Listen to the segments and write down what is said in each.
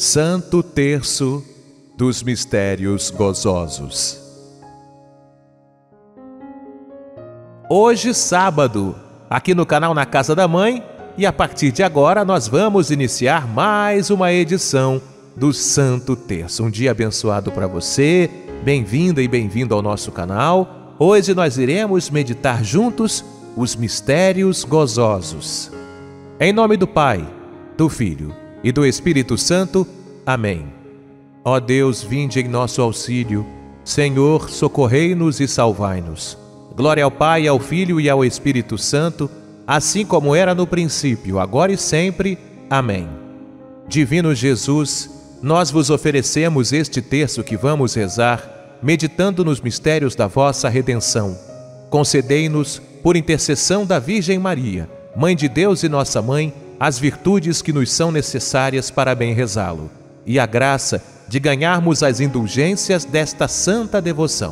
Santo Terço dos Mistérios Gozosos. Hoje, sábado, aqui no canal Na Casa da Mãe, e a partir de agora nós vamos iniciar mais uma edição do Santo Terço. Um dia abençoado para você, bem-vinda e bem-vindo ao nosso canal. Hoje nós iremos meditar juntos os mistérios gozosos. Em nome do Pai, do Filho e do Espírito Santo. Amém. Ó Deus, vinde em nosso auxílio. Senhor, socorrei-nos e salvai-nos. Glória ao Pai, ao Filho e ao Espírito Santo, assim como era no princípio, agora e sempre. Amém. Divino Jesus, nós vos oferecemos este terço que vamos rezar, meditando nos mistérios da vossa redenção. Concedei-nos, por intercessão da Virgem Maria, Mãe de Deus e nossa Mãe, as virtudes que nos são necessárias para bem rezá-lo, e a graça de ganharmos as indulgências desta santa devoção.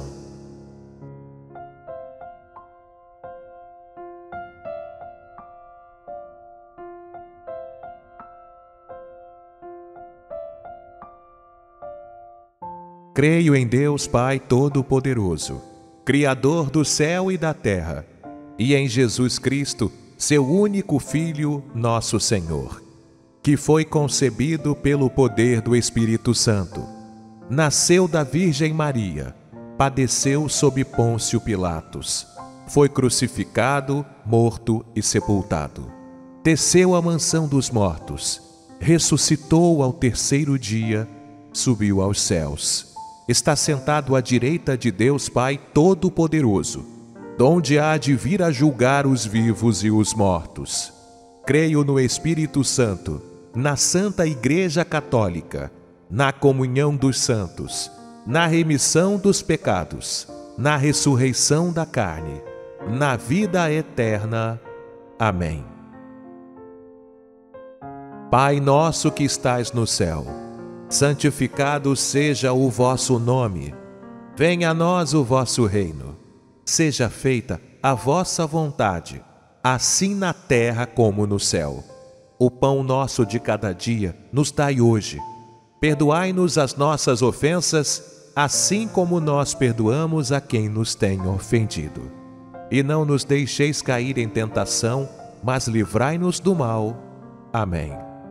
Creio em Deus Pai Todo-Poderoso, Criador do céu e da terra, e em Jesus Cristo, seu único Filho, nosso Senhor, que foi concebido pelo poder do Espírito Santo, nasceu da Virgem Maria, padeceu sob Pôncio Pilatos, foi crucificado, morto e sepultado, desceu à mansão dos mortos, ressuscitou ao terceiro dia, subiu aos céus, está sentado à direita de Deus Pai Todo-Poderoso, donde há de vir a julgar os vivos e os mortos. Creio no Espírito Santo, na Santa Igreja Católica, na comunhão dos santos, na remissão dos pecados, na ressurreição da carne, na vida eterna. Amém. Pai nosso que estais no céu, santificado seja o vosso nome. Venha a nós o vosso reino. Seja feita a vossa vontade, assim na terra como no céu. O pão nosso de cada dia nos dai hoje. Perdoai-nos as nossas ofensas, assim como nós perdoamos a quem nos tem ofendido. E não nos deixeis cair em tentação, mas livrai-nos do mal. Amém.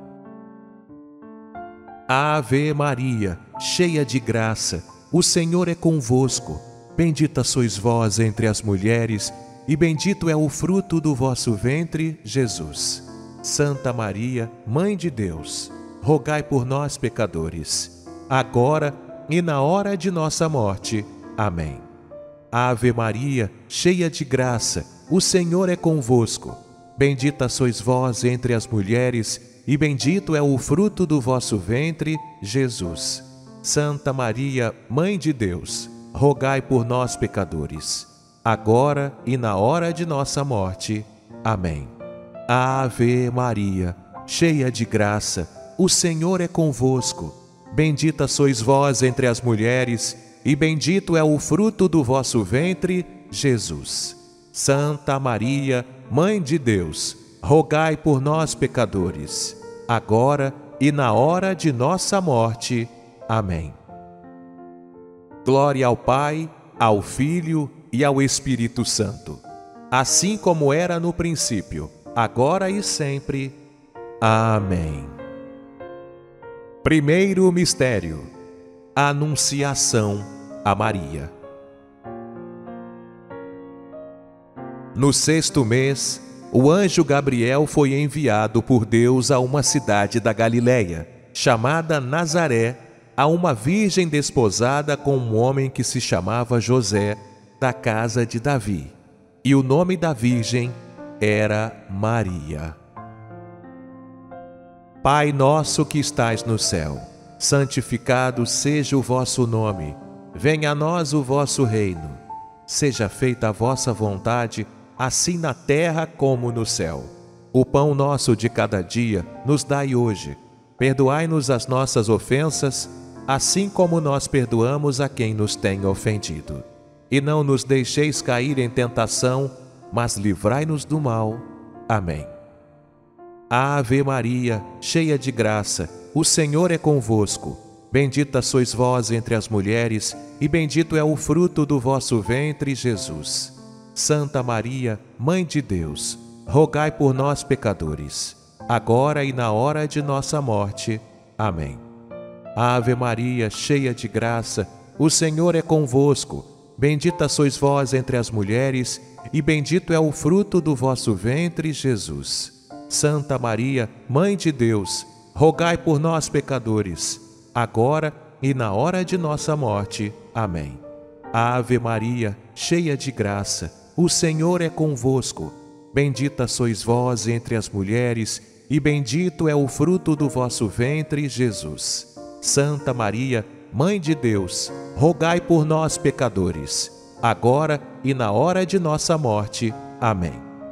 Ave Maria, cheia de graça, o Senhor é convosco. Bendita sois vós entre as mulheres, e bendito é o fruto do vosso ventre, Jesus. Santa Maria, Mãe de Deus, rogai por nós, pecadores, agora e na hora de nossa morte. Amém. Ave Maria, cheia de graça, o Senhor é convosco. Bendita sois vós entre as mulheres, e bendito é o fruto do vosso ventre, Jesus. Santa Maria, Mãe de Deus, rogai por nós, pecadores, agora e na hora de nossa morte. Amém. Ave Maria, cheia de graça, o Senhor é convosco. Bendita sois vós entre as mulheres, e bendito é o fruto do vosso ventre, Jesus. Santa Maria, Mãe de Deus, rogai por nós, pecadores, agora e na hora de nossa morte. Amém. Glória ao Pai, ao Filho e ao Espírito Santo, assim como era no princípio, agora e sempre. Amém. Primeiro mistério: a Anunciação a Maria. No sexto mês, o anjo Gabriel foi enviado por Deus a uma cidade da Galileia, chamada Nazaré, a uma virgem desposada com um homem que se chamava José, da casa de Davi, e o nome da virgem era Maria. Pai nosso que estais no céu, santificado seja o vosso nome. Venha a nós o vosso reino. Seja feita a vossa vontade, assim na terra como no céu. O pão nosso de cada dia nos dai hoje. Perdoai-nos as nossas ofensas, assim como nós perdoamos a quem nos tem ofendido. E não nos deixeis cair em tentação, mas livrai-nos do mal. Amém. Ave Maria, cheia de graça, o Senhor é convosco. Bendita sois vós entre as mulheres, e bendito é o fruto do vosso ventre, Jesus. Santa Maria, Mãe de Deus, rogai por nós, pecadores, agora e na hora de nossa morte. Amém. Ave Maria, cheia de graça, o Senhor é convosco. Bendita sois vós entre as mulheres, e bendito é o fruto do vosso ventre, Jesus. Santa Maria, Mãe de Deus, rogai por nós, pecadores, agora e na hora de nossa morte. Amém. Ave Maria, cheia de graça, o Senhor é convosco. Bendita sois vós entre as mulheres, e bendito é o fruto do vosso ventre, Jesus. Santa Maria, Mãe de Deus, rogai por nós, pecadores, agora e na hora de nossa morte. Amém.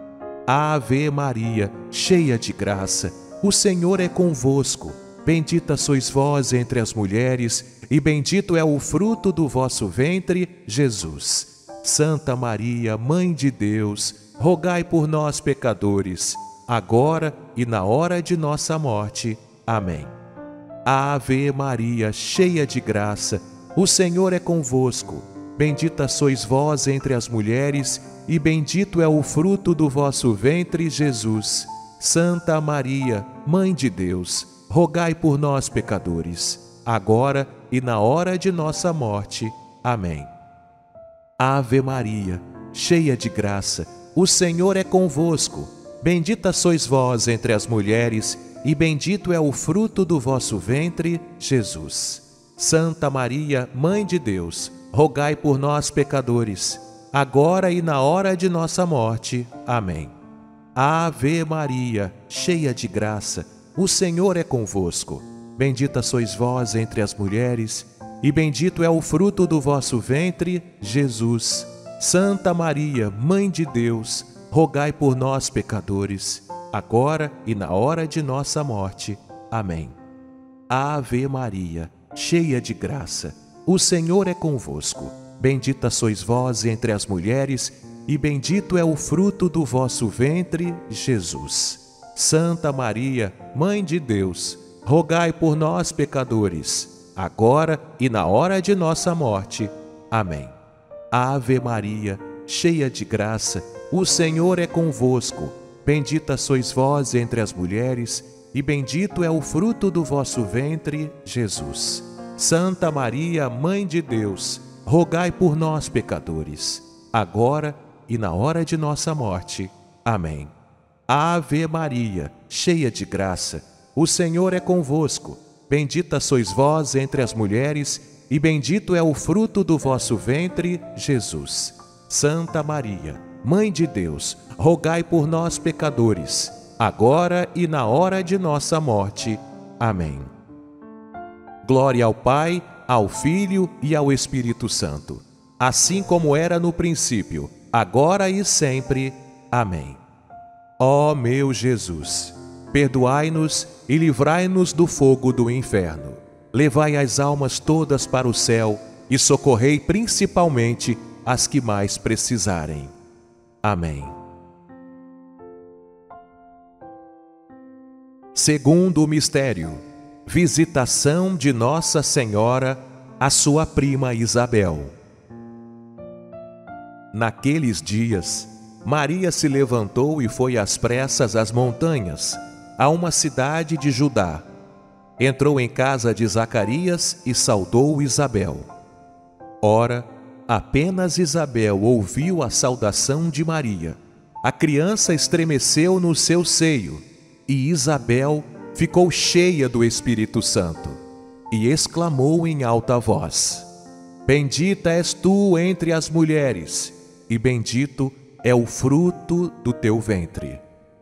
Ave Maria, cheia de graça, o Senhor é convosco. Bendita sois vós entre as mulheres, e bendito é o fruto do vosso ventre, Jesus. Santa Maria, Mãe de Deus, rogai por nós, pecadores, agora e na hora de nossa morte. Amém. Ave Maria, cheia de graça, o Senhor é convosco. Bendita sois vós entre as mulheres, e bendito é o fruto do vosso ventre, Jesus. Santa Maria, Mãe de Deus, rogai por nós, pecadores, agora e na hora de nossa morte. Amém. Ave Maria, cheia de graça, o Senhor é convosco. Bendita sois vós entre as mulheres, e bendito é o fruto do vosso ventre, Jesus. Santa Maria, Mãe de Deus, rogai por nós, pecadores, agora e na hora de nossa morte. Amém. Ave Maria, cheia de graça, o Senhor é convosco. Bendita sois vós entre as mulheres, e bendito é o fruto do vosso ventre, Jesus. Santa Maria, Mãe de Deus, rogai por nós, pecadores, agora e na hora de nossa morte. Amém. Ave Maria, cheia de graça, o Senhor é convosco. Bendita sois vós entre as mulheres, e bendito é o fruto do vosso ventre, Jesus. Santa Maria, Mãe de Deus, rogai por nós, pecadores, agora e na hora de nossa morte. Amém. Ave Maria, cheia de graça, o Senhor é convosco. Bendita sois vós entre as mulheres, e bendito é o fruto do vosso ventre, Jesus. Santa Maria, Mãe de Deus, rogai por nós, pecadores, agora e na hora de nossa morte. Amém. Ave Maria, cheia de graça, o Senhor é convosco. Bendita sois vós entre as mulheres, e bendito é o fruto do vosso ventre, Jesus. Santa Maria, Mãe de Deus, rogai por nós, pecadores, agora e na hora de nossa morte. Amém. Glória ao Pai, ao Filho e ao Espírito Santo, assim como era no princípio, agora e sempre. Amém. Ó meu Jesus, perdoai-nos e livrai-nos do fogo do inferno. Levai as almas todas para o céu e socorrei principalmente as que mais precisarem. Amém. Segundo o mistério, visitação de Nossa Senhora à sua prima Isabel. Naqueles dias, Maria se levantou e foi às pressas às montanhas, a uma cidade de Judá. Entrou em casa de Zacarias e saudou Isabel. Ora, apenas Isabel ouviu a saudação de Maria. A criança estremeceu no seu seio, e Isabel ficou cheia do Espírito Santo, e exclamou em alta voz: Bendita és tu entre as mulheres, e bendito é o fruto do teu ventre.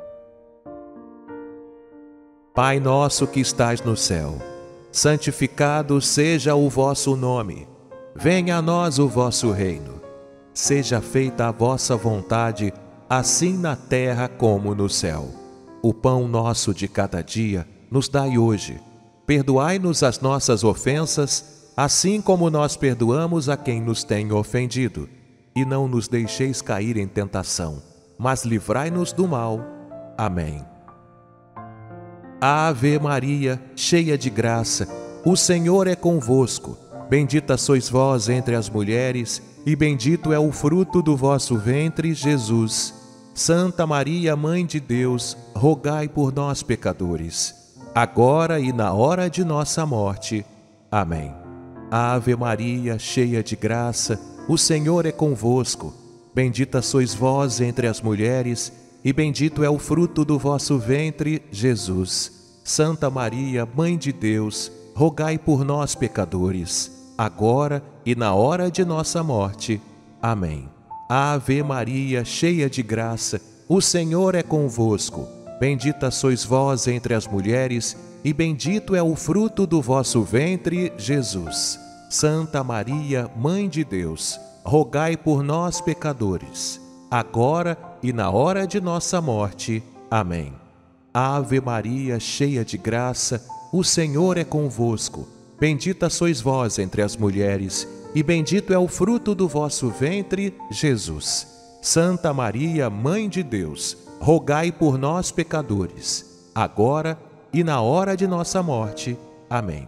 Pai nosso que estais no céu, santificado seja o vosso nome. Venha a nós o vosso reino. Seja feita a vossa vontade, assim na terra como no céu. O pão nosso de cada dia nos dai hoje. Perdoai-nos as nossas ofensas, assim como nós perdoamos a quem nos tem ofendido. E não nos deixeis cair em tentação, mas livrai-nos do mal. Amém. Ave Maria, cheia de graça, o Senhor é convosco. Bendita sois vós entre as mulheres, e bendito é o fruto do vosso ventre, Jesus. Santa Maria, Mãe de Deus, rogai por nós, pecadores, agora e na hora de nossa morte. Amém. Ave Maria, cheia de graça, o Senhor é convosco. Bendita sois vós entre as mulheres, e bendito é o fruto do vosso ventre, Jesus. Santa Maria, Mãe de Deus, rogai por nós, pecadores, agora e na hora de nossa morte. Amém. Ave Maria, cheia de graça, o Senhor é convosco. Bendita sois vós entre as mulheres, e bendito é o fruto do vosso ventre, Jesus. Santa Maria, Mãe de Deus, rogai por nós, pecadores, agora e na hora de nossa morte. Amém. Ave Maria, cheia de graça, o Senhor é convosco. Bendita sois vós entre as mulheres, e bendito é o fruto do vosso ventre, Jesus. Santa Maria, Mãe de Deus, rogai por nós, pecadores, agora e na hora de nossa morte. Amém.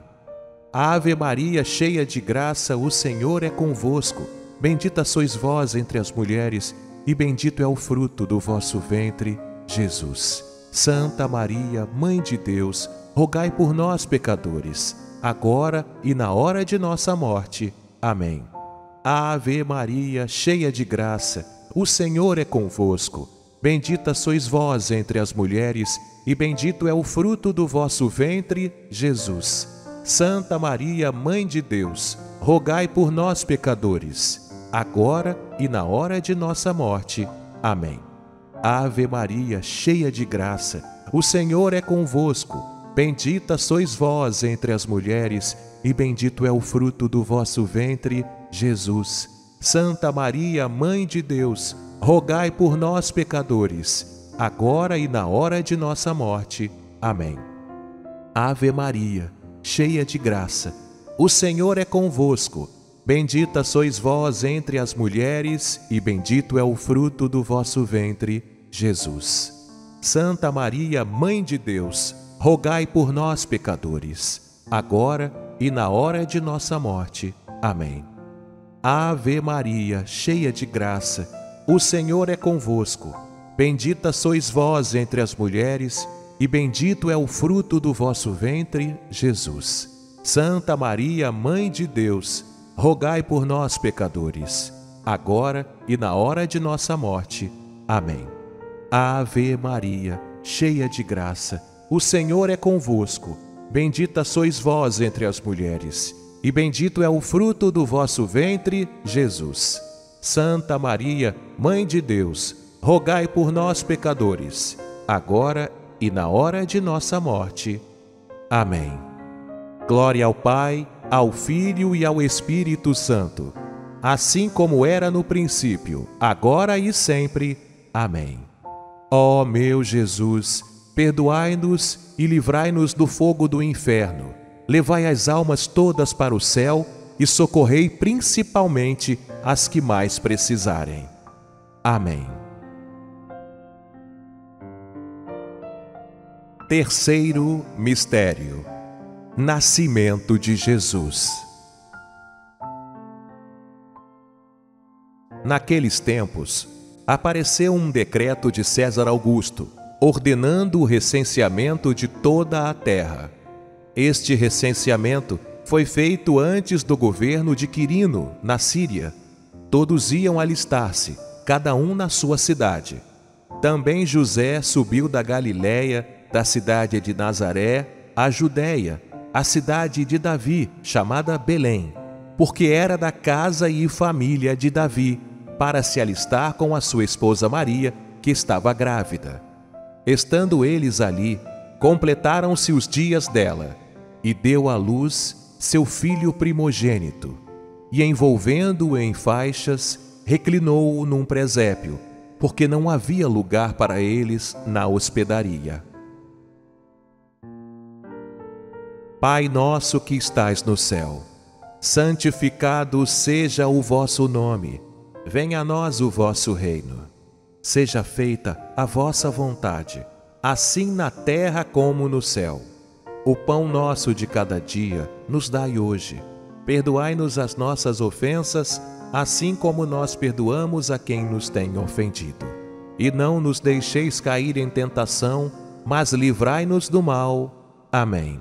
Ave Maria, cheia de graça, o Senhor é convosco. Bendita sois vós entre as mulheres, e bendito é o fruto do vosso ventre, Jesus. Santa Maria, Mãe de Deus, rogai por nós, pecadores, agora e na hora de nossa morte. Amém. Ave Maria, cheia de graça, o Senhor é convosco. Bendita sois vós entre as mulheres, e bendito é o fruto do vosso ventre, Jesus. Santa Maria, Mãe de Deus, rogai por nós, pecadores, agora e na hora de nossa morte. Amém. Ave Maria, cheia de graça, o Senhor é convosco. Bendita sois vós entre as mulheres, e bendito é o fruto do vosso ventre, Jesus. Santa Maria, Mãe de Deus, rogai por nós, pecadores, agora e na hora de nossa morte. Amém. Ave Maria, cheia de graça, o Senhor é convosco. Bendita sois vós entre as mulheres, e bendito é o fruto do vosso ventre, Jesus. Santa Maria, Mãe de Deus, rogai por nós, pecadores, agora e na hora de nossa morte. Amém. Ave Maria, cheia de graça, o Senhor é convosco. Bendita sois vós entre as mulheres, e bendito é o fruto do vosso ventre, Jesus. Santa Maria, Mãe de Deus, rogai por nós, pecadores, agora e na hora de nossa morte. Amém. Ave Maria, cheia de graça, o Senhor é convosco. Bendita sois vós entre as mulheres, e bendito é o fruto do vosso ventre, Jesus. Santa Maria, Mãe de Deus, rogai por nós, pecadores, agora e na hora de nossa morte. Amém. Glória ao Pai, ao Filho e ao Espírito Santo, assim como era no princípio, agora e sempre. Amém. Ó meu Jesus, perdoai-nos e livrai-nos do fogo do inferno. Levai as almas todas para o céu e socorrei principalmente as que mais precisarem. Amém. Terceiro mistério: Nascimento de Jesus. Naqueles tempos, apareceu um decreto de César Augusto, ordenando o recenseamento de toda a terra. Este recenseamento foi feito antes do governo de Quirino, na Síria. Todos iam alistar-se, cada um na sua cidade. Também José subiu da Galiléia, da cidade de Nazaré, à Judéia, a cidade de Davi, chamada Belém, porque era da casa e família de Davi, para se alistar com a sua esposa Maria, que estava grávida. Estando eles ali, completaram-se os dias dela, e deu à luz seu filho primogênito, e envolvendo-o em faixas, reclinou-o num presépio, porque não havia lugar para eles na hospedaria. Pai nosso que estais no céu, santificado seja o vosso nome. Venha a nós o vosso reino. Seja feita a vossa vontade, assim na terra como no céu. O pão nosso de cada dia nos dai hoje. Perdoai-nos as nossas ofensas, assim como nós perdoamos a quem nos tem ofendido. E não nos deixeis cair em tentação, mas livrai-nos do mal. Amém.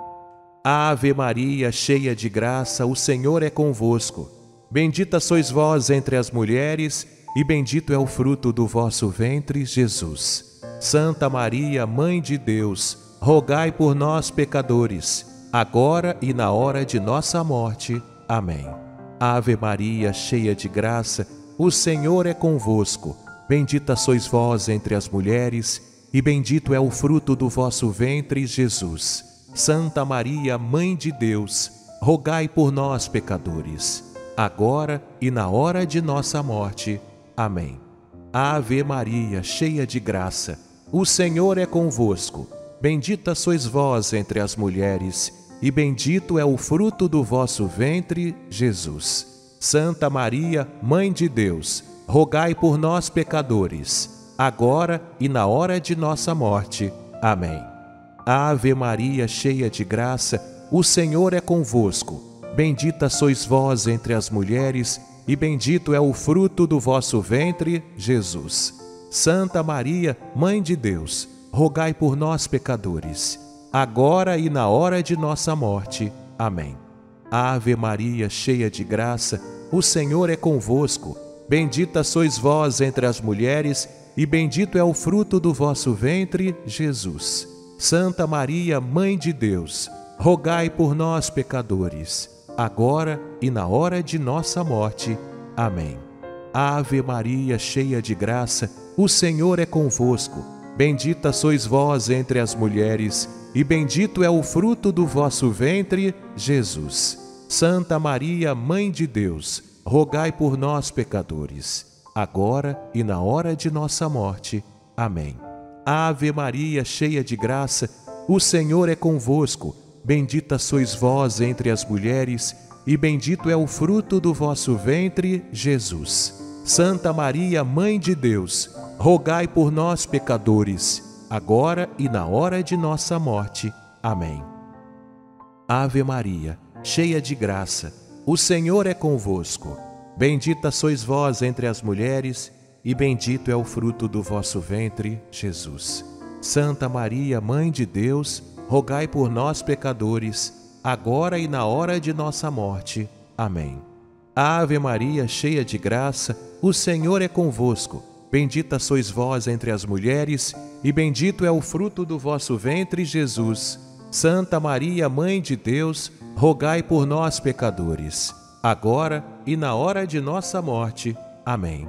Ave Maria, cheia de graça, o Senhor é convosco. Bendita sois vós entre as mulheres, e bendito é o fruto do vosso ventre, Jesus. Santa Maria, Mãe de Deus, rogai por nós, pecadores, agora e na hora de nossa morte. Amém. Ave Maria, cheia de graça, o Senhor é convosco. Bendita sois vós entre as mulheres, e bendito é o fruto do vosso ventre, Jesus. Santa Maria, Mãe de Deus, rogai por nós, pecadores, agora e na hora de nossa morte. Amém. Ave Maria, cheia de graça, o Senhor é convosco. Bendita sois vós entre as mulheres, e bendito é o fruto do vosso ventre, Jesus. Santa Maria, Mãe de Deus, rogai por nós, pecadores, agora e na hora de nossa morte. Amém. Ave Maria, cheia de graça, o Senhor é convosco. Bendita sois vós entre as mulheres, e bendito é o fruto do vosso ventre, Jesus. Santa Maria, Mãe de Deus, rogai por nós, pecadores, agora e na hora de nossa morte. Amém. Ave Maria, cheia de graça, o Senhor é convosco. Bendita sois vós entre as mulheres, e bendito é o fruto do vosso ventre, Jesus. Santa Maria, Mãe de Deus, rogai por nós, pecadores, agora e na hora de nossa morte. Amém. Ave Maria, cheia de graça, o Senhor é convosco. Bendita sois vós entre as mulheres, e bendito é o fruto do vosso ventre, Jesus. Santa Maria, Mãe de Deus, rogai por nós, pecadores, agora e na hora de nossa morte. Amém. Ave Maria, cheia de graça, o Senhor é convosco. Bendita sois vós entre as mulheres, e bendito é o fruto do vosso ventre, Jesus. Santa Maria, Mãe de Deus, rogai por nós, pecadores, agora e na hora de nossa morte. Amém. Ave Maria, cheia de graça, o Senhor é convosco. Bendita sois vós entre as mulheres, e bendito é o fruto do vosso ventre, Jesus. Santa Maria, Mãe de Deus, rogai por nós, pecadores, agora e na hora de nossa morte. Amém. Ave Maria, cheia de graça, o Senhor é convosco. Bendita sois vós entre as mulheres, e bendito é o fruto do vosso ventre, Jesus. Santa Maria, Mãe de Deus, rogai por nós, pecadores, agora e na hora de nossa morte. Amém.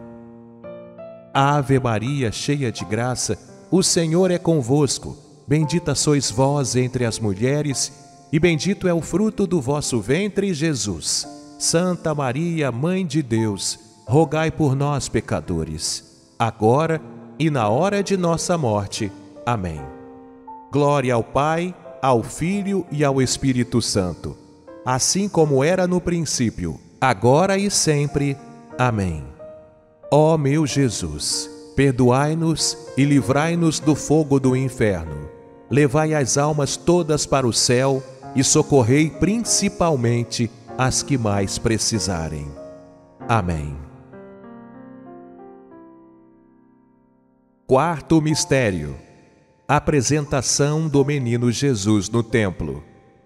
Ave Maria, cheia de graça, o Senhor é convosco. Bendita sois vós entre as mulheres, e bendito é o fruto do vosso ventre, Jesus. Santa Maria, Mãe de Deus, rogai por nós, pecadores, agora e na hora de nossa morte. Amém. Glória ao Pai, ao Filho e ao Espírito Santo, assim como era no princípio, agora e sempre. Amém. Ó meu Jesus, perdoai-nos e livrai-nos do fogo do inferno. Levai as almas todas para o céu e socorrei principalmente as que mais precisarem. Amém. Quarto mistério: apresentação do menino Jesus no templo.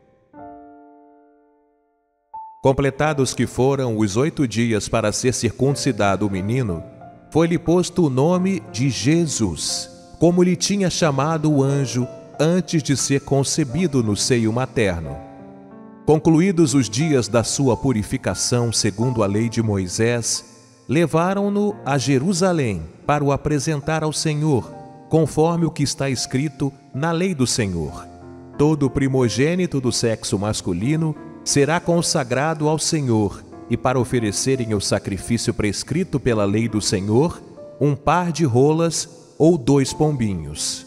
Completados que foram os 8 dias para ser circuncidado o menino, foi-lhe posto o nome de Jesus, como lhe tinha chamado o anjo antes de ser concebido no seio materno. Concluídos os dias da sua purificação segundo a lei de Moisés, levaram-no a Jerusalém para o apresentar ao Senhor, conforme o que está escrito na lei do Senhor. Todo primogênito do sexo masculino será consagrado ao Senhor, e para oferecerem o sacrifício prescrito pela lei do Senhor, um par de rolas ou 2 pombinhos.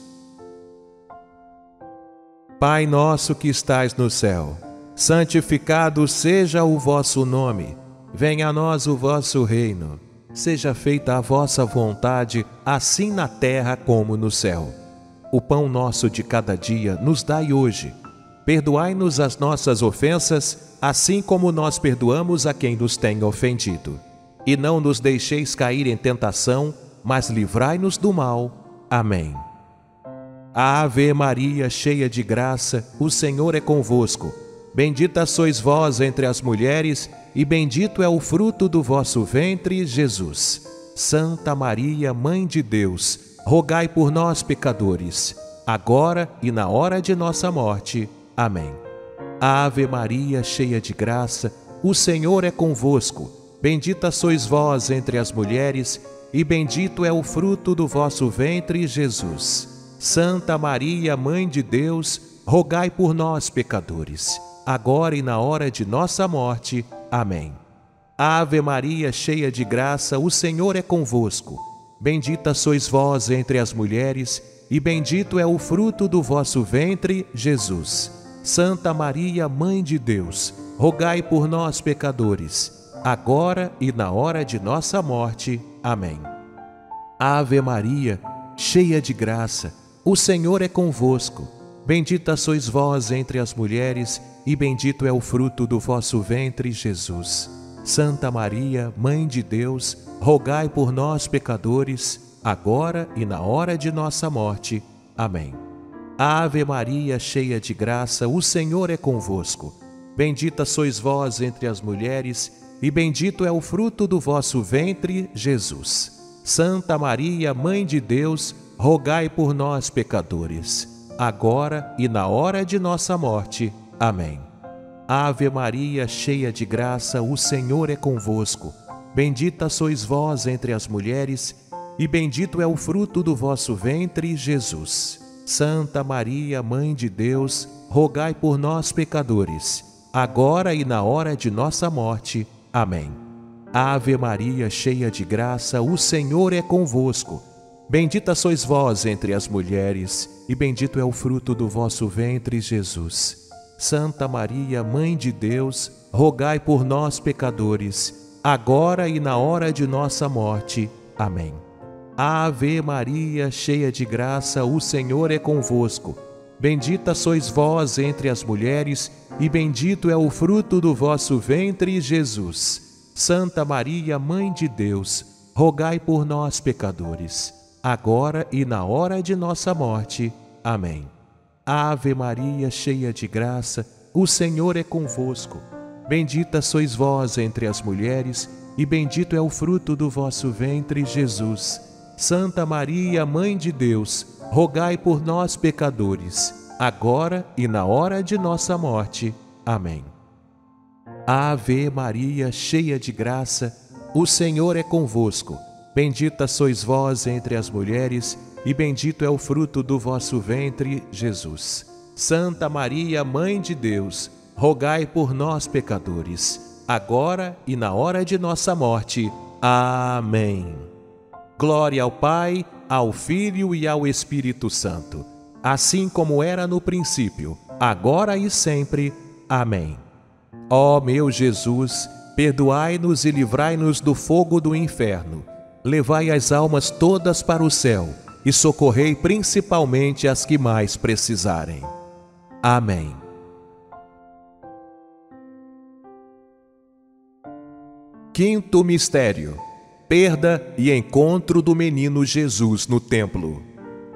Pai nosso que estais no céu, santificado seja o vosso nome. Venha a nós o vosso reino. Seja feita a vossa vontade, assim na terra como no céu. o pão nosso de cada dia nos dai hoje. Perdoai-nos as nossas ofensas, assim como nós perdoamos a quem nos tem ofendido. E não nos deixeis cair em tentação, mas livrai-nos do mal. Amém. Ave Maria, cheia de graça, o Senhor é convosco. Bendita sois vós entre as mulheres, e bendito é o fruto do vosso ventre, Jesus. Santa Maria, Mãe de Deus, rogai por nós, pecadores, agora e na hora de nossa morte. Amém. Ave Maria, cheia de graça, o Senhor é convosco. Bendita sois vós entre as mulheres, e bendito é o fruto do vosso ventre, Jesus. Santa Maria, Mãe de Deus, rogai por nós, pecadores, agora e na hora de nossa morte. Amém. Ave Maria, cheia de graça, o Senhor é convosco. Bendita sois vós entre as mulheres, e bendito é o fruto do vosso ventre, Jesus. Santa Maria, Mãe de Deus, rogai por nós, pecadores, agora e na hora de nossa morte. Amém. Ave Maria, cheia de graça, o Senhor é convosco. Bendita sois vós entre as mulheres, e bendito é o fruto do vosso ventre, Jesus. Santa Maria, Mãe de Deus, rogai por nós, pecadores, agora e na hora de nossa morte. Amém. Ave Maria, cheia de graça, o Senhor é convosco. Bendita sois vós entre as mulheres, e bendito é o fruto do vosso ventre, Jesus. Santa Maria, Mãe de Deus, rogai por nós, pecadores, agora e na hora de nossa morte. Amém. Ave Maria, cheia de graça, o Senhor é convosco. Bendita sois vós entre as mulheres, e bendito é o fruto do vosso ventre, Jesus. Santa Maria, Mãe de Deus, rogai por nós, pecadores, agora e na hora de nossa morte. Amém. Ave Maria, cheia de graça, o Senhor é convosco. Bendita sois vós entre as mulheres, e bendito é o fruto do vosso ventre, Jesus. Santa Maria, Mãe de Deus, rogai por nós, pecadores, agora e na hora de nossa morte. Amém. Ave Maria, cheia de graça, o Senhor é convosco. Bendita sois vós entre as mulheres, e bendito é o fruto do vosso ventre, Jesus. Santa Maria, Mãe de Deus, rogai por nós, pecadores, agora e na hora de nossa morte. Amém. Ave Maria, cheia de graça, o Senhor é convosco. Bendita sois vós entre as mulheres, e bendito é o fruto do vosso ventre, Jesus. Santa Maria, Mãe de Deus, rogai por nós, pecadores, agora e na hora de nossa morte. Amém. Ave Maria, cheia de graça, o Senhor é convosco. Bendita sois vós entre as mulheres, e bendito é o fruto do vosso ventre, Jesus. Santa Maria, Mãe de Deus, rogai por nós, pecadores, agora e na hora de nossa morte. Amém. Glória ao Pai, ao Filho e ao Espírito Santo, assim como era no princípio, agora e sempre. Amém. Ó meu Jesus, perdoai-nos e livrai-nos do fogo do inferno. Levai as almas todas para o céu e socorrei principalmente as que mais precisarem. Amém. Quinto mistério: perda e encontro do menino Jesus no templo.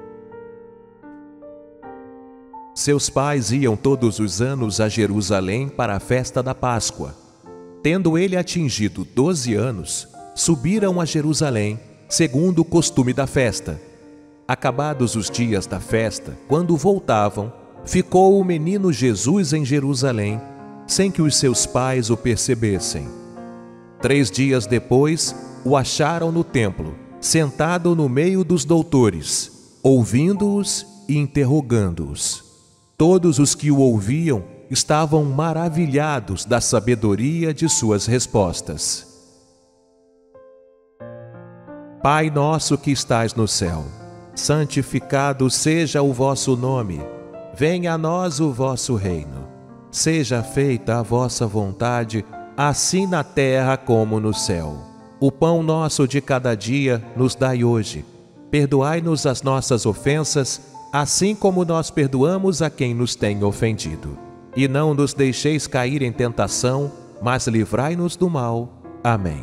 Seus pais iam todos os anos a Jerusalém para a festa da Páscoa. Tendo ele atingido 12 anos, subiram a Jerusalém, segundo o costume da festa. Acabados os dias da festa, quando voltavam, ficou o menino Jesus em Jerusalém, sem que os seus pais o percebessem. 3 dias depois, o acharam no templo, sentado no meio dos doutores, ouvindo-os e interrogando-os. Todos os que o ouviam estavam maravilhados da sabedoria de suas respostas. Pai nosso que estais no céu, santificado seja o vosso nome. Venha a nós o vosso reino. Seja feita a vossa vontade, assim na terra como no céu. O pão nosso de cada dia nos dai hoje. Perdoai-nos as nossas ofensas, assim como nós perdoamos a quem nos tem ofendido. E não nos deixeis cair em tentação, mas livrai-nos do mal. Amém.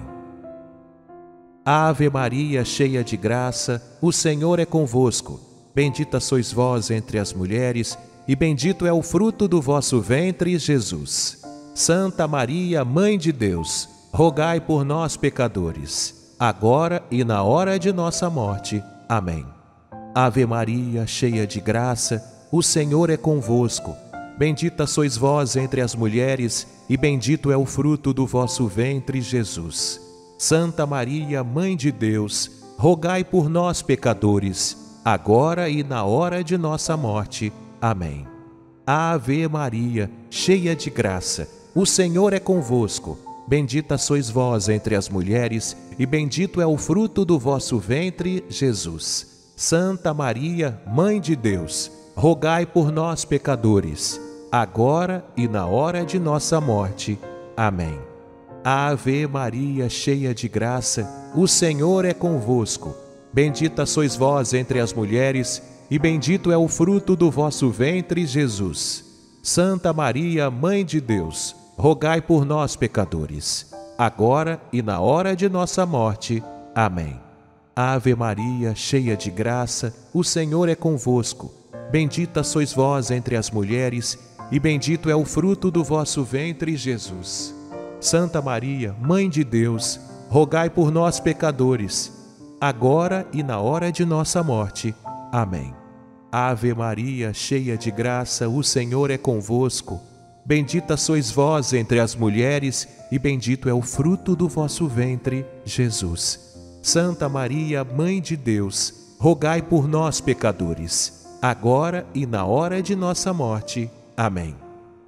Ave Maria, cheia de graça, o Senhor é convosco. Bendita sois vós entre as mulheres, e bendito é o fruto do vosso ventre, Jesus. Santa Maria, Mãe de Deus, rogai por nós, pecadores, agora e na hora de nossa morte. Amém. Ave Maria, cheia de graça, o Senhor é convosco. Bendita sois vós entre as mulheres, e bendito é o fruto do vosso ventre, Jesus. Santa Maria, Mãe de Deus, rogai por nós, pecadores, agora e na hora de nossa morte. Amém. Ave Maria, cheia de graça, o Senhor é convosco. Bendita sois vós entre as mulheres, e bendito é o fruto do vosso ventre, Jesus. Santa Maria, Mãe de Deus, rogai por nós, pecadores, agora e na hora de nossa morte. Amém. Ave Maria, cheia de graça, o Senhor é convosco. Bendita sois vós entre as mulheres, e bendito é o fruto do vosso ventre, Jesus. Santa Maria, Mãe de Deus, rogai por nós, pecadores, agora e na hora de nossa morte. Amém. Ave Maria, cheia de graça, o Senhor é convosco. Bendita sois vós entre as mulheres, e bendito é o fruto do vosso ventre, Jesus. Santa Maria, Mãe de Deus, rogai por nós, pecadores, agora e na hora de nossa morte. Amém. Ave Maria, cheia de graça, o Senhor é convosco. Bendita sois vós entre as mulheres, e bendito é o fruto do vosso ventre, Jesus. Santa Maria, Mãe de Deus, rogai por nós, pecadores, agora e na hora de nossa morte. Amém.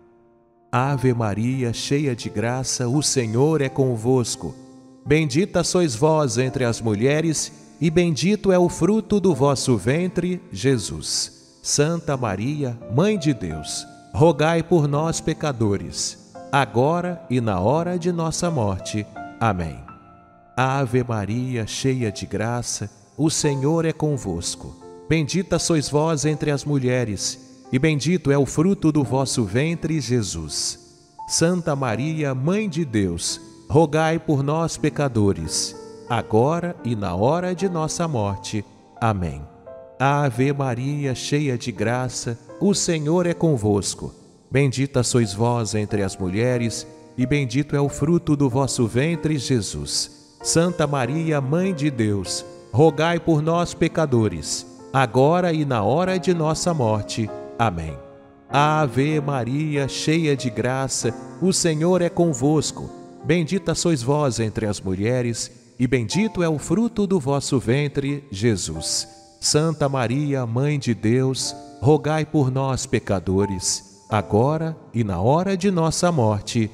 Ave Maria, cheia de graça, o Senhor é convosco. Bendita sois vós entre as mulheres, e bendito é o fruto do vosso ventre, Jesus. Santa Maria, Mãe de Deus, rogai por nós, pecadores, agora e na hora de nossa morte. Amém. Ave Maria, cheia de graça, o Senhor é convosco. Bendita sois vós entre as mulheres, e bendito é o fruto do vosso ventre, Jesus. Santa Maria, Mãe de Deus, rogai por nós, pecadores, agora e na hora de nossa morte. Amém. Ave Maria, cheia de graça, o Senhor é convosco. Bendita sois vós entre as mulheres, e bendito é o fruto do vosso ventre, Jesus. Santa Maria, Mãe de Deus, rogai por nós, pecadores, agora e na hora de nossa morte. Amém. Ave Maria, cheia de graça, o Senhor é convosco. Bendita sois vós entre as mulheres, e bendito é o fruto do vosso ventre, Jesus. Santa Maria, Mãe de Deus, rogai por nós, pecadores, agora e na hora de nossa morte.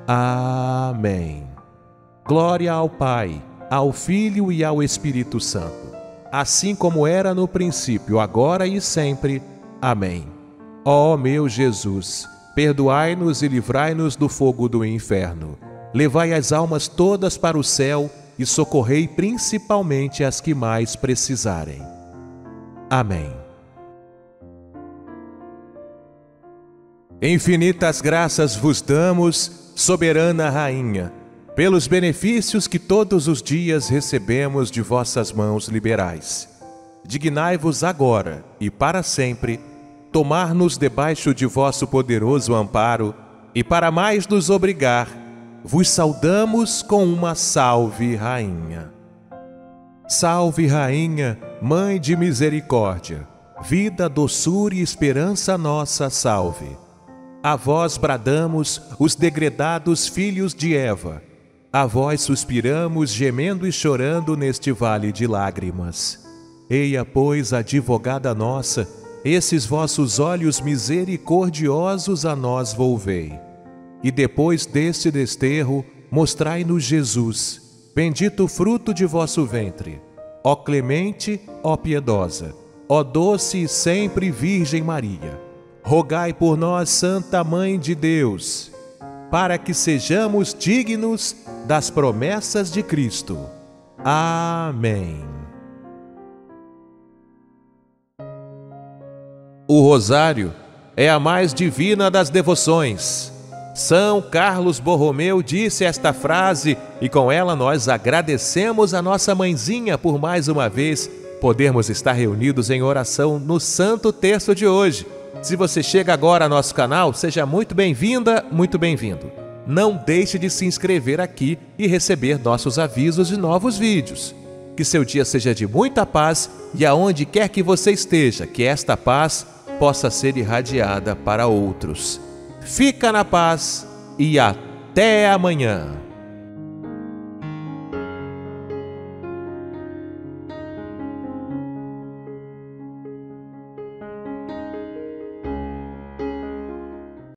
Amém. Glória ao Pai, ao Filho e ao Espírito Santo, assim como era no princípio, agora e sempre. Amém. Ó meu Jesus, perdoai-nos e livrai-nos do fogo do inferno. Levai as almas todas para o céu e socorrei principalmente as que mais precisarem. Amém. Infinitas graças vos damos, soberana Rainha, pelos benefícios que todos os dias recebemos de vossas mãos liberais. Dignai-vos agora e para sempre tomar-nos debaixo de vosso poderoso amparo, e para mais nos obrigar, vos saudamos com uma salve, Rainha. Salve, Rainha, Mãe de misericórdia, vida, doçura e esperança nossa, salve. A vós bradamos, os degredados filhos de Eva, a vós suspiramos, gemendo e chorando neste vale de lágrimas. Eia, pois, advogada nossa, esses vossos olhos misericordiosos a nós volvei. E depois deste desterro, mostrai-nos Jesus, bendito fruto de vosso ventre. Ó clemente, ó piedosa, ó doce e sempre Virgem Maria, rogai por nós, Santa Mãe de Deus, para que sejamos dignos das promessas de Cristo. Amém. O rosário é a mais divina das devoções. São Carlos Borromeu disse esta frase e com ela nós agradecemos a nossa mãezinha por mais uma vez podermos estar reunidos em oração no Santo Terço de hoje. Se você chega agora ao nosso canal, seja muito bem-vinda, muito bem-vindo. Não deixe de se inscrever aqui e receber nossos avisos de novos vídeos. Que seu dia seja de muita paz e aonde quer que você esteja, que esta paz possa ser irradiada para outros. Fica na paz e até amanhã.